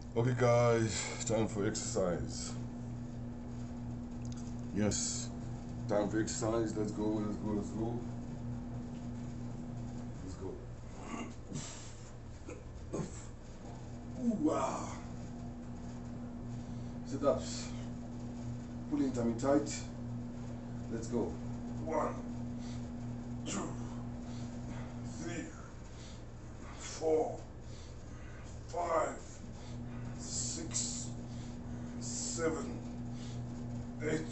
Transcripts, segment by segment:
Okay guys, time for exercise. Yes, time for exercise. Let's go, let's go, let's go. Let's go. Ooh, wow. Sit-ups. Pulling tummy tight. Let's go. 1, 2, 3, 4, 5, 6, 7, 8,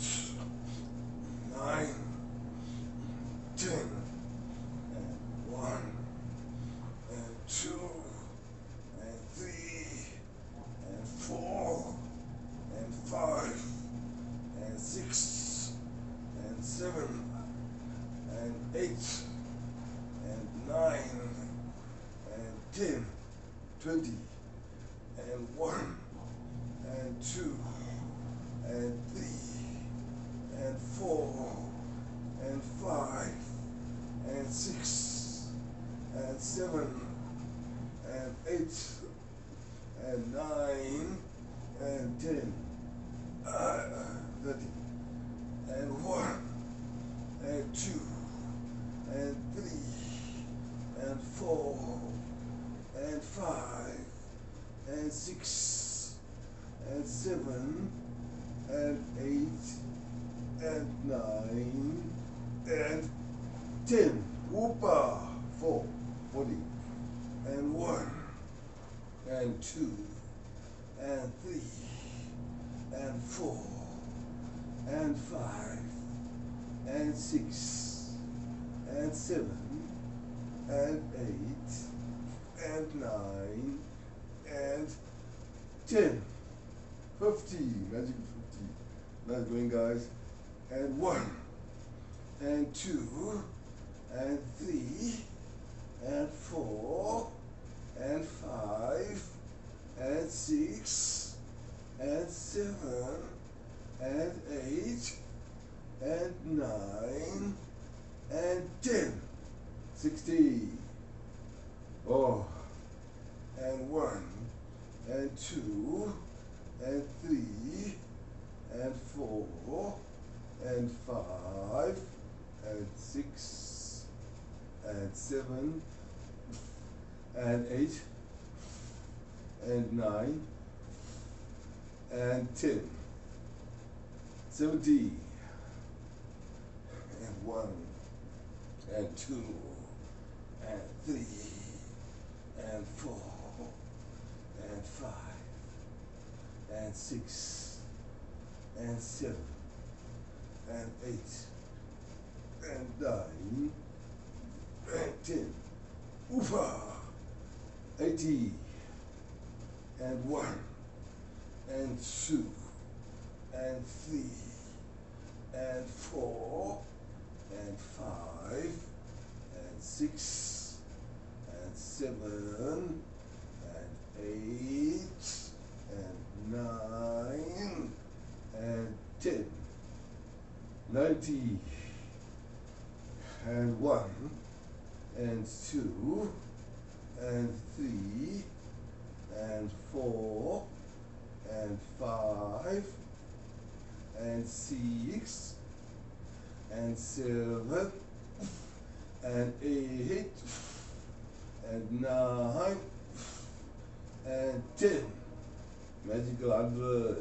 9, 10, and 1, and 2, and 3, and 4, and 5, and 6, and 7, and 8, and 9, and 10, 20, and 1, and 2, and 3, and 4, and 5, and 6, and 7, and 8, and 9, and 10, 30, and 1, and 2, and 3, and 4, and 5, and 6, and 7, and 8, and 9, and 10. Whoopa! 4, 40, and 1, and 2, and 3, and 4, and 5, and 6, and 7, and 8, and 9, and 10. 50, magic 50. Nice going guys. And 1, and 2, and 3, and 4, and 5, and 6, and 7, and 8, and 9, and 10. 60. Oh, and 1, and 2, and 3, and 4, and 5, and 6, and 7, and 8, and 9, and 10. 70. And 1, and 2, and 3, and 4, and 5, and 6, and 7, and 8, and 9, and 10. Oofa! 80, and 1, and 2, and 3, and 4, and 5, and 6, and 7, and 8, and 9, and 10. 90, and 1, and 2, and 3, and 4, and 5, and 6, and 7, and 8, and 9, and 10. Magical 100.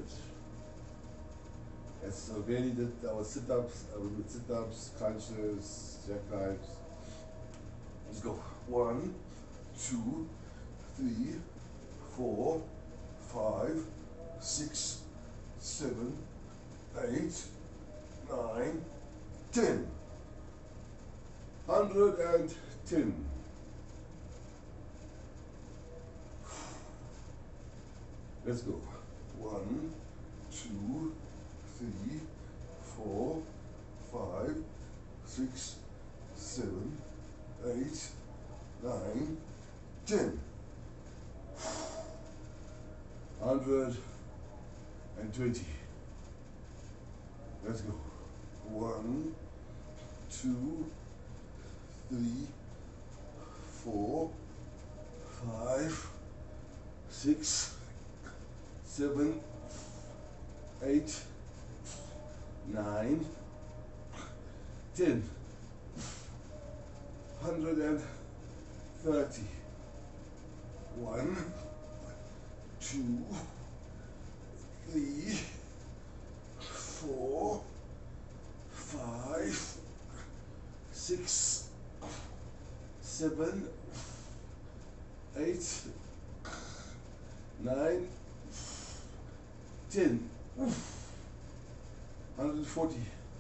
Yes, so really did our sit-ups, crunches, jackknives. Let's go. 1, 2, 3, 4, 5, 6, 7, 8, 9, 10. 110. Let's go. 1, 2, 3, 4, 5, 6, 7, 8, 9, 10. 120. Let's go. 1, 2, 3, 4, 5, 6, 7, 8, 9, 10. 130. 1, 2, 3, 4, 5, 6, 7, 8, 9, 10. 140.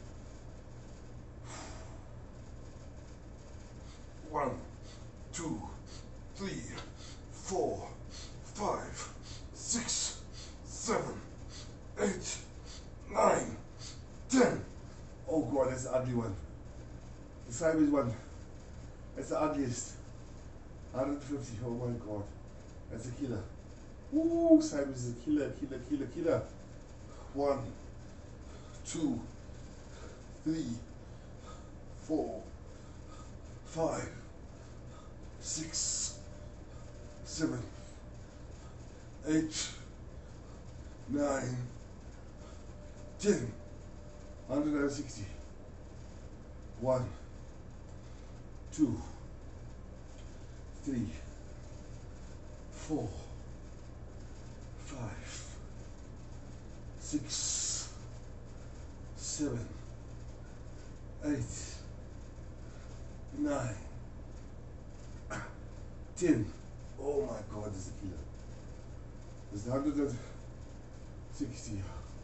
1, 2, 3, 4, 5, 6, 7, 8, 9, 10. Oh God, that's the ugly one. The sideways one. That's the ugliest. 150. Oh my God. That's a killer. Ooh, sideways is a killer, killer, killer, killer. 1, 2, 3, 4, 5, 6, 7, 8, 9, 10. 160. 1, 2, 3, 4, 5, 6, 7, 8, 9, 10. Oh my God, this is a killer. This is 160. 160.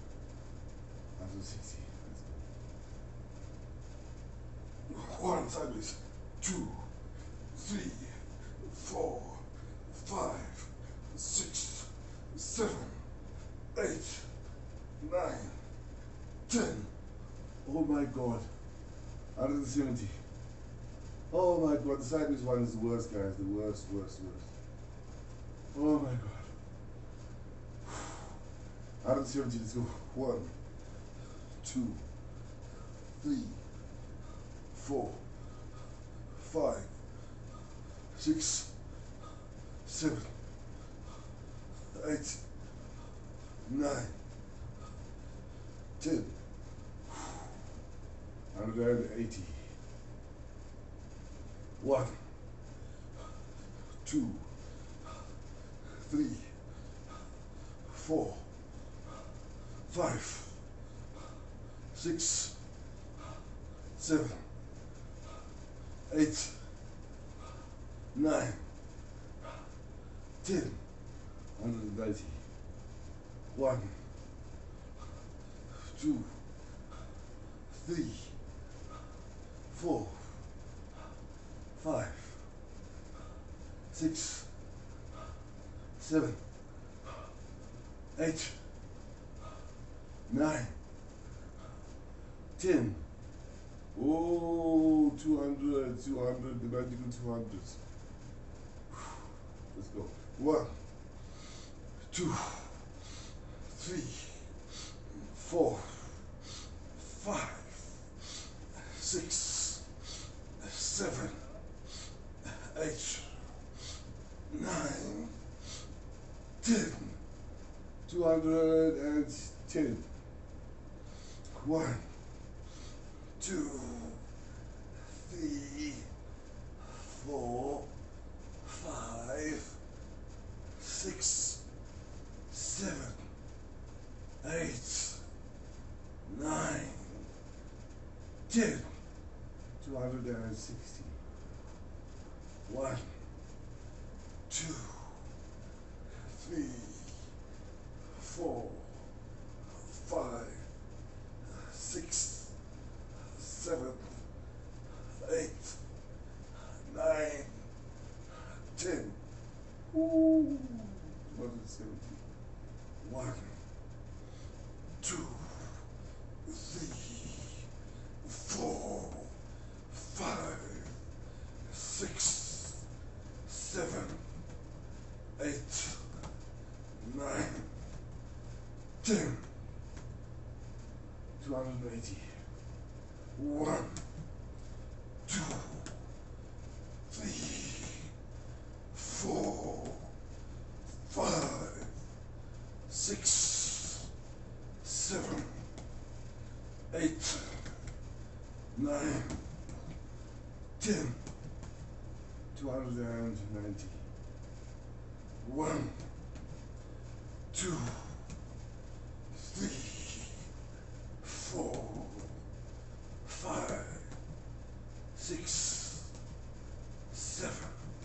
Let's go. 1 sideways. 2, 3, 4, 5, 6, 7, 8, 9, 10. Oh my God. 170. Oh my God, the sideways one is the worst, guys. The worst, worst, worst. Oh my God. 170, let's go. 1, 2, 3, 4, 5, 6, 7, 8, 9, 10. 180. 1, 2, 3, 4, 5, 6, 7, 8, 9, 10. 190. 1, 2, 3, 4, 5, 6, 7, 8, 9, 10. Oh, 200, the magical 200s. Let's go. 1, 2, 3, 4, 5, 6, 7, 8, 9, 10. 210. 1, 2, 3, 4, 5, 6, 7, 8, 9, 10. 260. 1, 2, 3, 4, 5, 6, 7, 8, 9, 10. Ooh, 270. 1, 2, 3, 4, 5, 6, 7, 8, 9, 10. 280. 1, 2, 3, 4, 5, 6, 7, 8, 9, 10, 290. 1, 2, 3, 4, 5, 6, 7,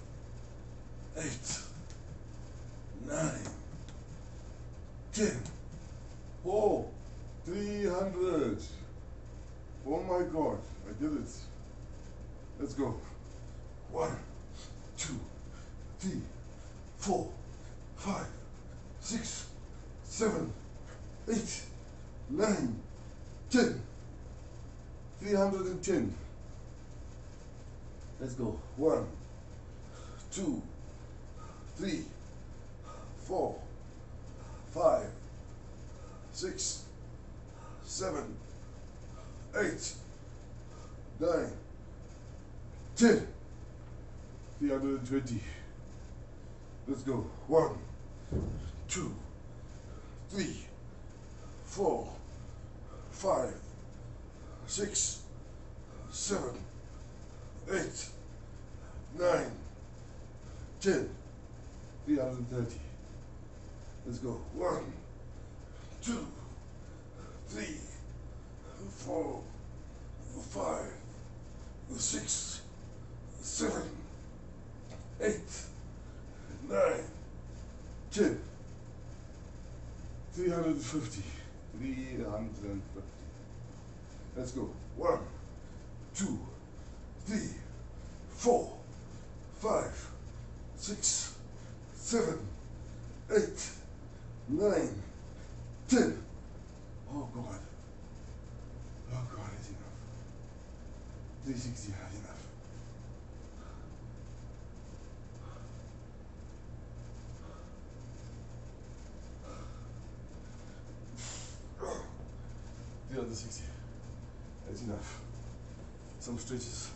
8, 9, 10. Oh, 300. Oh my God, I did it. Let's go. 1, 2, 3, 4, 5, 6, 7, 8, 9, 10. 310. Let's go. 1, 2, 3, 4, 5, 6, 7, 8, 9, 10. 320. Let's go. 1, 2, 3, 4, 5, 6, 7, 8, 9, 10. 330. Let's go. 1, 2, 3, 4, 5, 6, 7, 8, 9, 10. 350. 350. Let's go. 1, 2, 3, 4, 5, 6, 7, 8, 9, 10. Oh God. Oh God, it's enough. 360, not enough. Oh, 360. That's enough. Some stretches.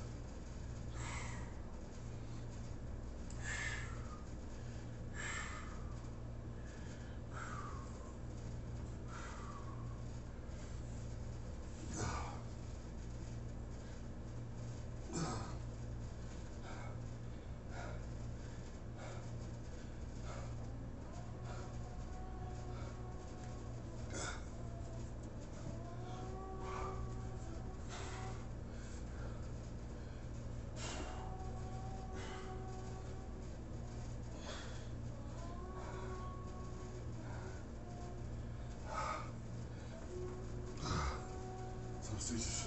Stretches.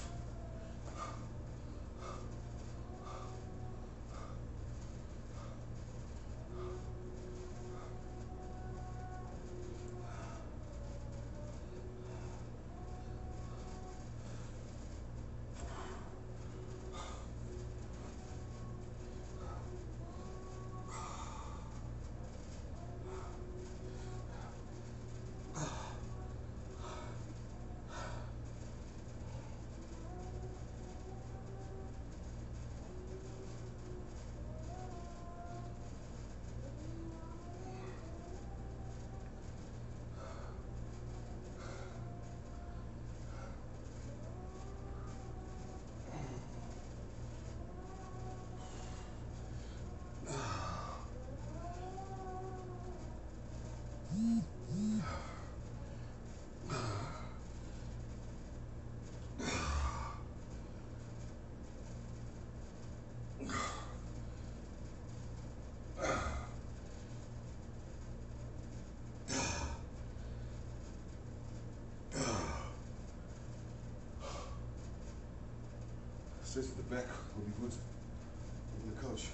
Stretch at the back will be good on the couch.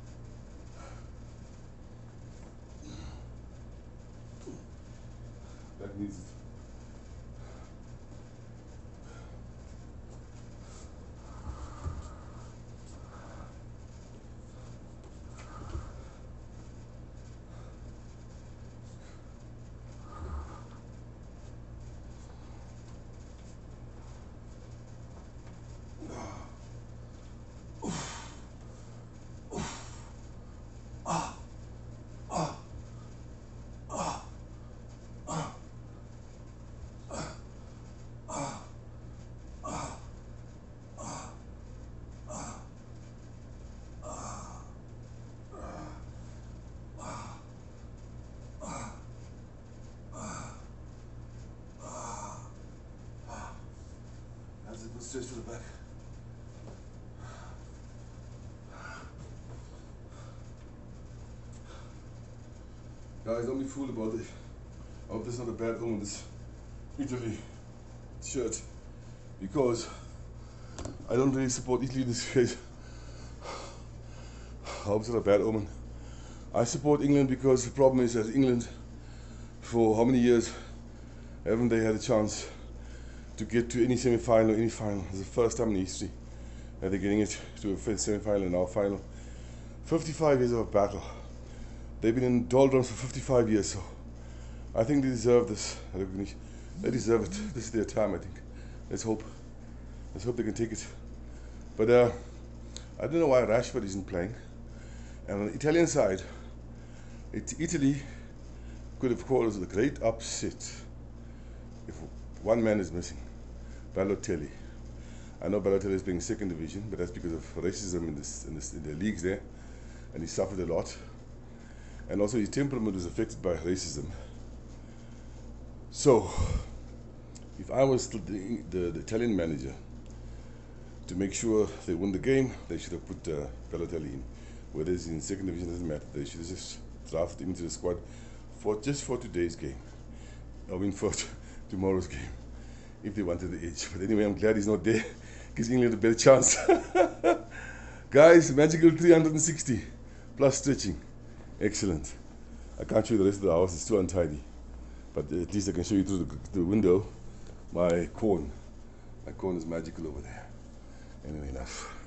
Back needs it. stretch to the back. Guys, don't be fooled about it. I hope this is not a bad omen, this Italy shirt, because I don't really support Italy in this case. I hope it's not a bad omen. I support England because the problem is that England, for how many years haven't they had a chance to get to any semi-final or any final? It's the first time in history that they're getting it to a semi-final and now final. 55 years of a battle. They've been in doldrums for 55 years, so I think they deserve this recognition. They deserve it. This is their time, I think. Let's hope they can take it. But I don't know why Rashford isn't playing. And on the Italian side, Italy could have caused a great upset if one man is missing, Balotelli. I know Balotelli is playing second division, but that's because of racism in the leagues there, and he suffered a lot. And also his temperament was affected by racism. So, if I was the Italian manager, to make sure they win the game, they should have put Balotelli in. Whether he's in second division doesn't matter. They should have just drafted him into the squad just for today's game. I mean for tomorrow's game, if they wanted the edge. But anyway, I'm glad he's not there. Gives England a better chance. Guys, magical 360 plus stretching. Excellent. I can't show you the rest of the house, it's too untidy. But at least I can show you through the window my corn. My corn is magical over there. Anyway, enough.